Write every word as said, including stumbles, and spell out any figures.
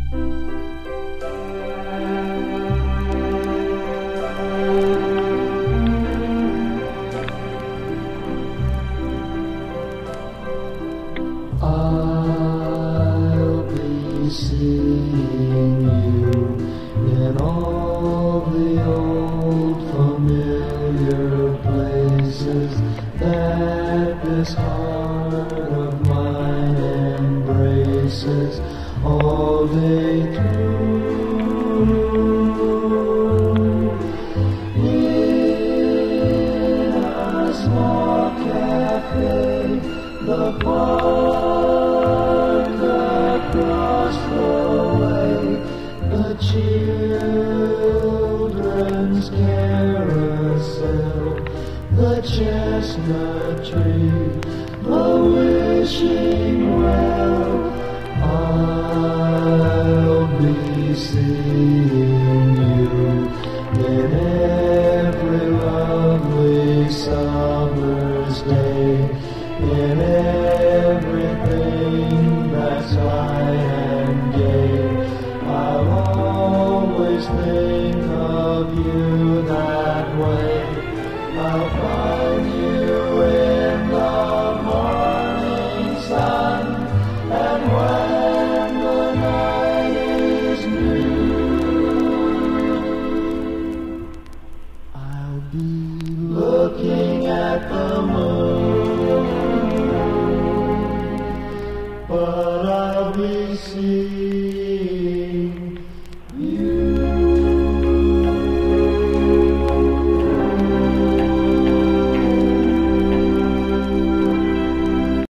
I'll be seeing you in all the old familiar places that this heart of mine embraces all day through. In a small cafe, the park across the way, the children's carousel, the chestnut tree, the wishing well. I'll be seeing you in every lovely summer's day, in everything that's high and gay. I'll always think of you that way. I'll find you in the morning sun, and when the night is new, I'll be looking at the moon, but I'll be seeing